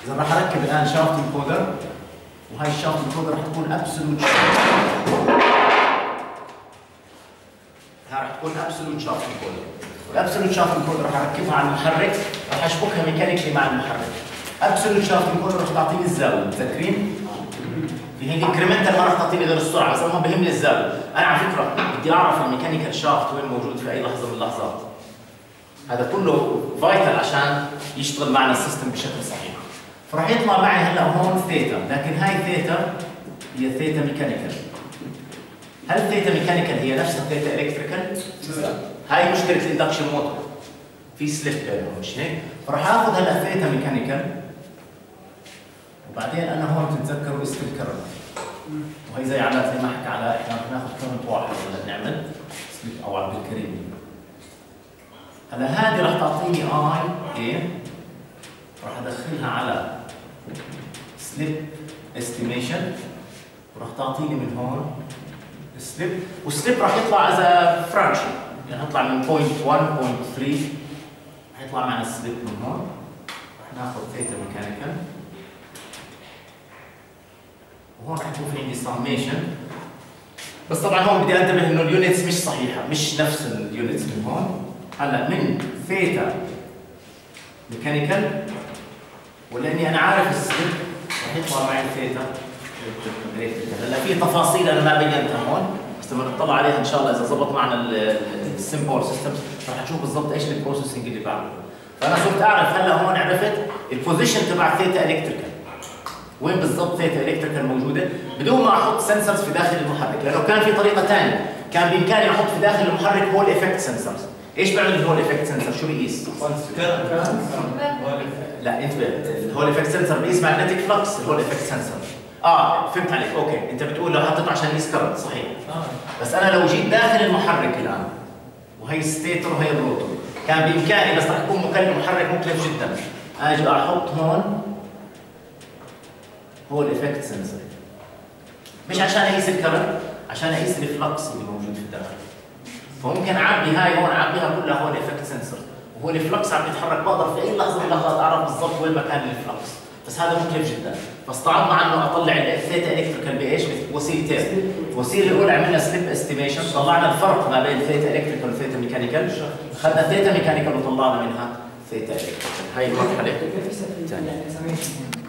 اذا راح اركب الان شافت انكودر، وهي الشافت انكودر راح تكون ابسولوت راح تكون ابسولوت شافت انكودر. والابسولوت شافت انكودر راح اركبها على المحرك، راح اشبكها ميكانيكلي مع المحرك. ابسولوت شافت انكودر راح تعطيني الزاويه، متذكرين؟ في هيك انكريمنتال ما راح تعطيني غير السرعه، بس انا بهمني الزاويه. انا على فكره بدي اعرف الميكانيكال شافت وين موجود في اي لحظه من اللحظات. هذا كله فايتال عشان يشتغل معنا السيستم بشكل صحيح. فراح يطلع معي هلا هون ثيتا، لكن هاي ثيتا هي ثيتا ميكانيكال. هل ثيتا ميكانيكال هي نفسها ثيتا الكتريكال؟ لا. هاي مشكله الاندكشن موتور. في سليب بينهم مش هيك؟ فراح اخذ هلا ثيتا ميكانيكال، وبعدين انا هون تتذكروا قصه الكرنت. وهي زي على زي ما حكى على احنا بدنا ناخذ كرنت واحد ولا نعمل سليب او عبد الكريم. هلا هذه راح تعطيني اي راح ادخلها على سليب استيميشن، وراح تعطيني من هون سليب، والسليب راح يطلع از فراكشن، يعني يطلع من 0.1 0.3 راح يطلع معنا السليب من هون. راح ناخذ ثيتا ميكانيكال، وهون راح يكون في عندي سميشن. بس طبعا هون بدي انتبه انه اليونتس مش صحيحه، مش نفس اليونتس من هون. هلا من ثيتا ميكانيكال، ولاني انا عارف السليب راح يطلع معي ثيتا الكتريكال. هلا في تفاصيل انا ما بينتها هون، بس لما نطلع عليها ان شاء الله اذا ضبط معنا السيمبل سيستمز راح نشوف بالضبط ايش البروسيسنج اللي بعمله. فانا صرت اعرف هلا هون عرفت البوزيشن تبع ثيتا الكتريكال، وين بالضبط ثيتا الكتريكال موجوده، بدون ما احط سنسرز في داخل المحرك، لانه كان في طريقه ثانيه، كان بامكاني احط في داخل المحرك هول افكت سنسرز. ايش بيعمل الهول افكت سنسر؟ شو بيقيس؟ لا انتبه، الهول افكت سنسر بيقيس ماجنتيك فلكس. الهول افكت سنسر فهمت عليك. اوكي انت بتقول لو حطيته عشان يقيس كرنت، صحيح. بس انا لو جيت داخل المحرك الان، وهي ستيتر وهي الروتور، كان بامكاني بس راح يكون مكلف محرك مكلف جدا، اجي احط هون هول افكت سنسر، مش عشان اقيس الكرنت، عشان اقيس الفلكس اللي موجود في الداخل. فممكن اعبي هاي هون، اعبيها كلها هون افكت سنسر، وهو الفلكس عم يتحرك، بقدر في اي لحظه من اللحظات اعرف بالضبط وين مكان الفلكس، بس هذا مكلف جدا. فاستعرضنا عنه اطلع الثيتا الكتريكال بايش؟ بوسيلتين. الوسيله الاولى عملنا سليب استيميشن، طلعنا الفرق ما بين ثيتا الكتريكال وثيتا ميكانيكال، اخذنا ثيتا ميكانيكال وطلعنا منها ثيتا الكتريكال. هاي المرحله الثانيه.